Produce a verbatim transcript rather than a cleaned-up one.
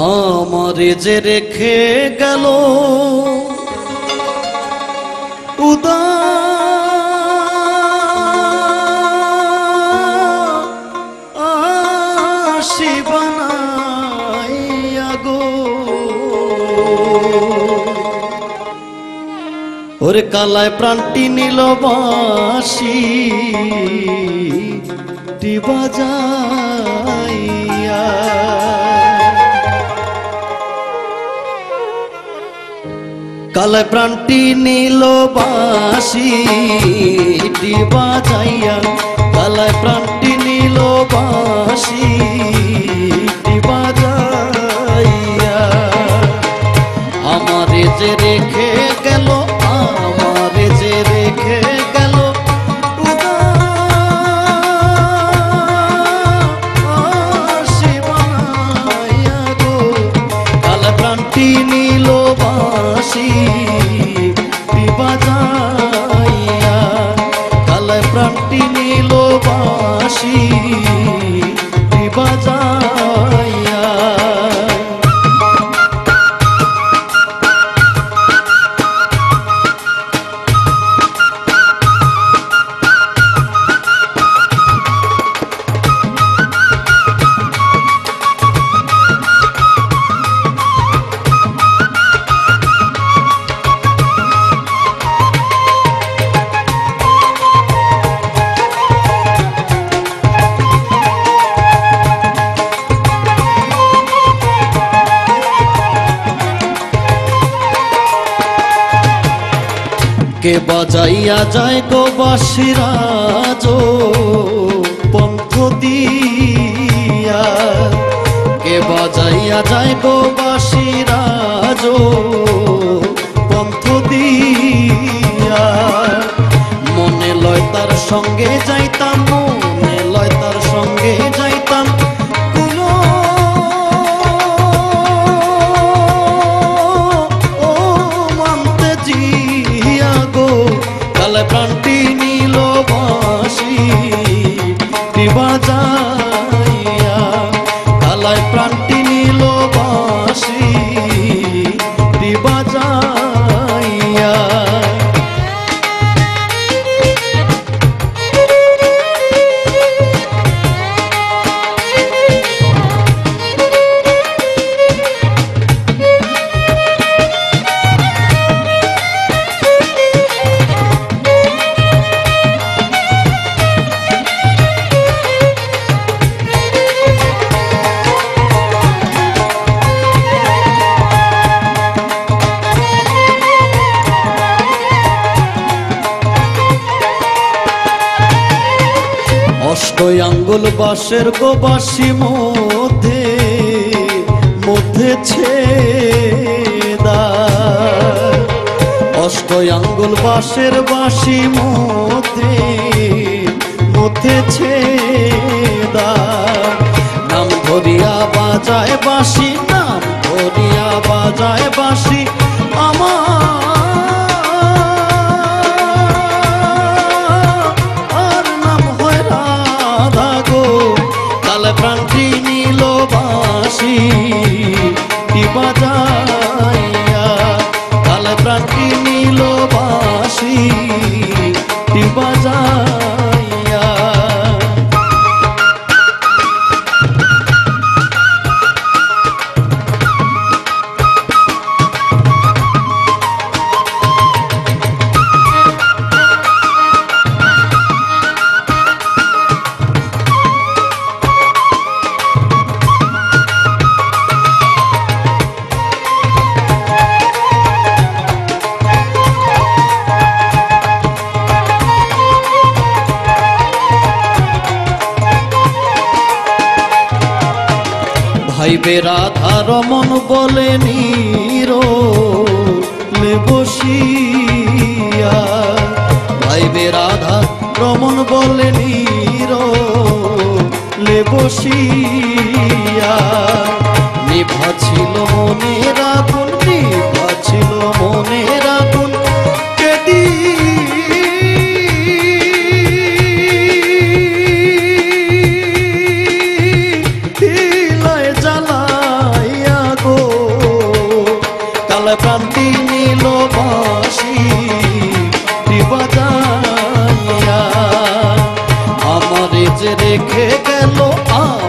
আমারে যে রেখে গেল উদাসী বানাইয়া গো, ওরে কালায় প্রাণটি নিল বাঁশি বাজাইয়া। কালায় প্রাণটি নিল বাঁশি বাজাইয়া, কালায় প্রাণটি নিল বাঁশি বাজাইয়া। আমারে যে রেখে গেল, আমারে যে রেখে গেল উদাসী বানাইয়া গো, কালায় প্রাণটি নিল বাঁশি বাজাইয়া, কালায় প্রাণটি নিল বাঁশি বাজাইয়া। কে বাজাইয়া যায় গো বাঁশিরাজ পন্থ দিয়া, কে বাজাইয়া যায় গো বাঁশিরাজ পন্থ দিয়া। মনে লয় তার সঙ্গে যাইতাম, মনে লয় তার সঙ্গে যাইতাম, কোনো ও মানতে জিয়া গো, কালায় প্রাণটি নিল বাঁশি বাজাইয়া, কালায় প্রাণটি নিল বাঁশি বাজাইয়া। অষ্টই আঙ্গুল বাঁশের গো বাঁশি মধ্যে মধ্যে ছেদা, অষ্টই আঙ্গুল বাঁশের বাঁশি মধ্যে মধ্যে ছেদা। নাম ধরিয়া বাজায় বাঁশি, নাম ধরিয়া বাজায় বাঁশি আমার প্রাণটি নিল বাঁশি বাজাইয়া, কালায় প্রাণটি নিল বাঁশি বাজাইয়া। ভাইবে রাধা রমন বলে নীরলে বসিয়া, ভাইবে রাধা রমন বলে নীরলে বসিয়া। নিভা ছিল মনের আগুন, নিভা ছিল মনের আগুন, কেদি জ্বালাইয়া যে রেখে গেল